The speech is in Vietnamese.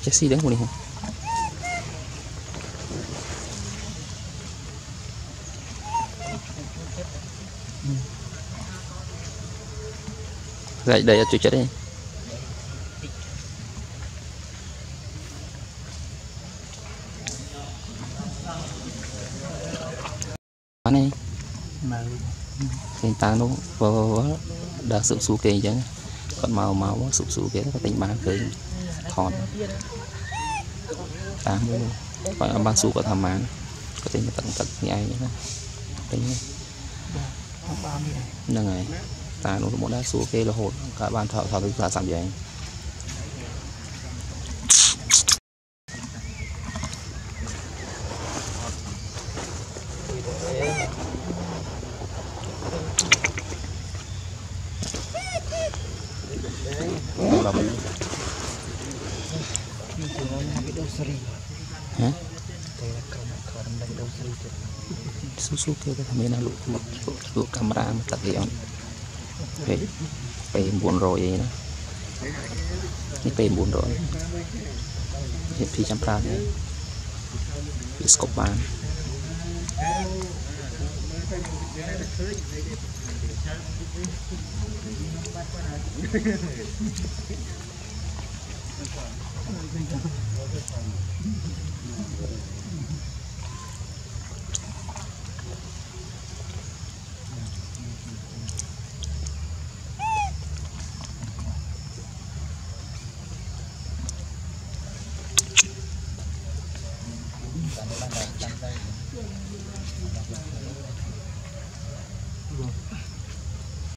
chết xí đấy một đi dậy đây chui chết đi này thì ta nó đã sụp sụp kì chứ còn màu sụp sụp kia có tình bán cười thòn ta mới phải ban sụp có tham án có thể tận tận như ai nữa tính là ngày ta nó muốn đá sụp kia là hột cả ban thợ thứ là làm gì anh hả? Susu kia cái thằng này lụa camera mà tắt đi on, về buồn rồi vậy đó, cái về buồn rồi, hiện phi trăm pra đấy, scope bàn.